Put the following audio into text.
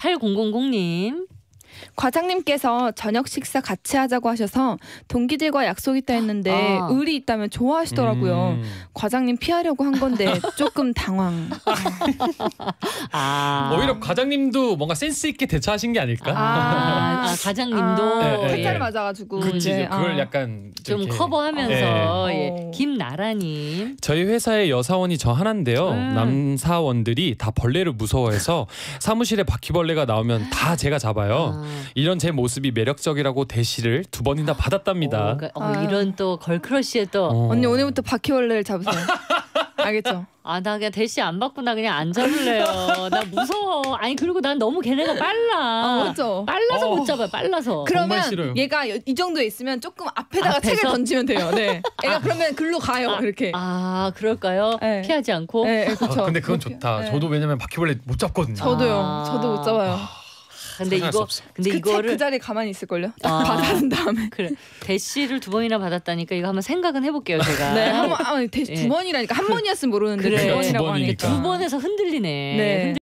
8000님. 과장님께서 저녁 식사 같이 하자고 하셔서 동기들과 약속 있다 했는데 의리 있다면 좋아하시더라고요. 과장님 피하려고 한 건데 조금 당황. 오히려 과장님도 뭔가 센스 있게 대처하신 게 아닐까? 과장님도 탈탈 맞아가지고 그치, 이제, 그걸 약간 좀 이렇게, 커버하면서 김나라님. 저희 회사의 여사원이 저 하나인데요. 남사원들이 다 벌레를 무서워해서 사무실에 바퀴벌레가 나오면 다 제가 잡아요. 이런 제 모습이 매력적이라고 대시를 2번이나 받았답니다. 이런 또 걸크러쉬에 또 언니 오늘부터 바퀴벌레를 잡으세요. 알겠죠? 나 그냥 대시 안 받고 나 그냥 안 잡을래요. 나 무서워. 아니 그리고 난 너무 걔네가 빨라. 맞죠? 빨라서 못 잡아요. 빨라서. 그러면 싫어요. 얘가 이 정도에 있으면 조금 앞에다가 앞에서? 책을 던지면 돼요. 네. 애가 그러면 글로 가요. 이렇게. 그럴까요? 네. 피하지 않고. 네, 그렇죠. 근데 그건 좋다. 네. 저도 왜냐면 바퀴벌레 못 잡거든요. 저도요. 저도 못 잡아요. 근데 이거를 그 자리에 가만히 있을걸요? 받은 다음에. 그래. 대시를 2번이나 받았다니까 이거 한번 생각은 해볼게요 제가. 네, 두 번이라니까 한 번이었으면 모르는데 그래. 두 번이라고 하니까. 2번에서 흔들리네. 네.